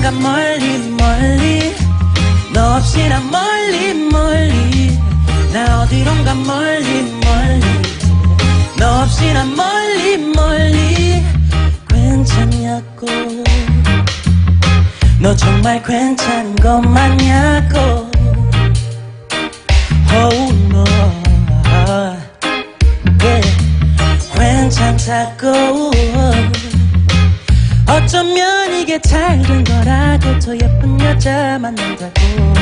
어디론가 멀리 멀리 너 없이 나 멀리 멀리 나 어디론가 멀리 멀리 너 없이 나 멀리 멀리 괜찮냐고 너 정말 괜찮은 것 맞냐고 Oh no yeah. 괜찮다고 어쩌면 이게 잘 된 거라고 더 예쁜 여자 만난다고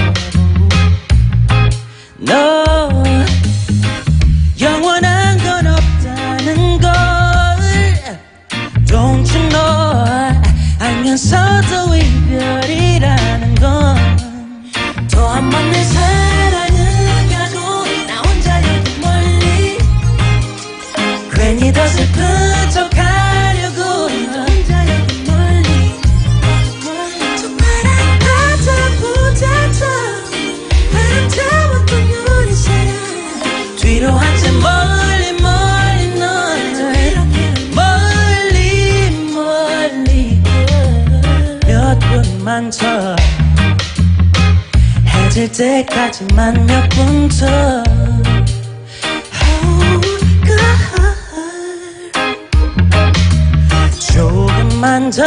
너 영원한 건 없다는 걸 Don't you know 알면서도 이별이라는 건 또 한 번 내 사랑을 가고 나 혼자 여기 멀리 괜히 더 슬픈 척 하려고 나 혼자 여기 멀리 저 파란 바다 보자죠 바람 잡았던 우리 사랑 뒤로 한 채 멀리 멀리 널 멀리 멀리 몇 분만 더 해질 때까지만 몇 분 더 조금만 더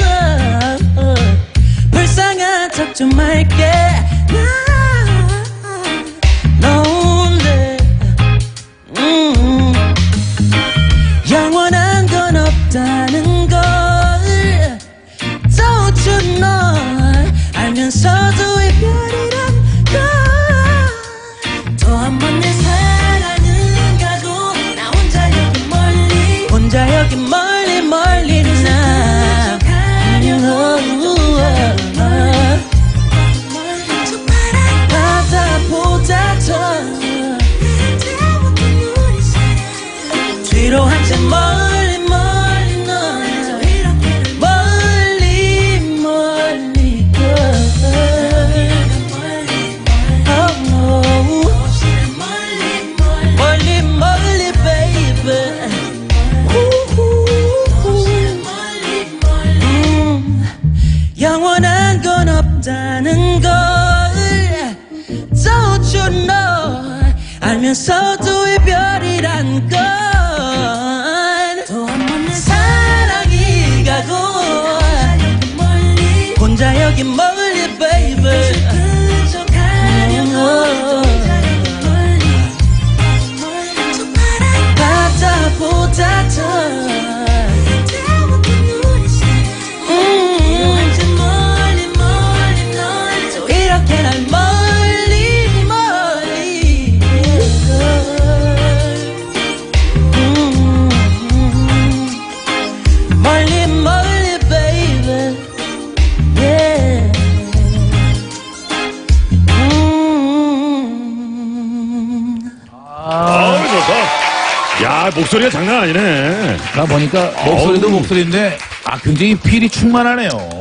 불쌍한 척 좀 할게 나 너인데 영원한 건 없다는 걸 Don't you know 알면서도 이별이란 걸 또 한 번 내 사랑은 가고 나 혼자 여기 멀리 혼자 여기 멀리 멀리 나 저 파란 바다보다 더 뒤로 한 채 멀리 멀리 널 멀리 멀리 멀리 멀리 baby 영원한 건 없다는 걸 Don't you know 알면서도 이별이란 건 또 한 번 내 사랑이 가고 혼자 여기 멀리 baby 바다보다 더 이렇게 날 멀리 멀리 멀리 멀리 baby yeah. 아우 좋다. 야 목소리가 장난 아니네. 나 보니까 목소리도 목소리인데 굉장히 필이 충만하네요.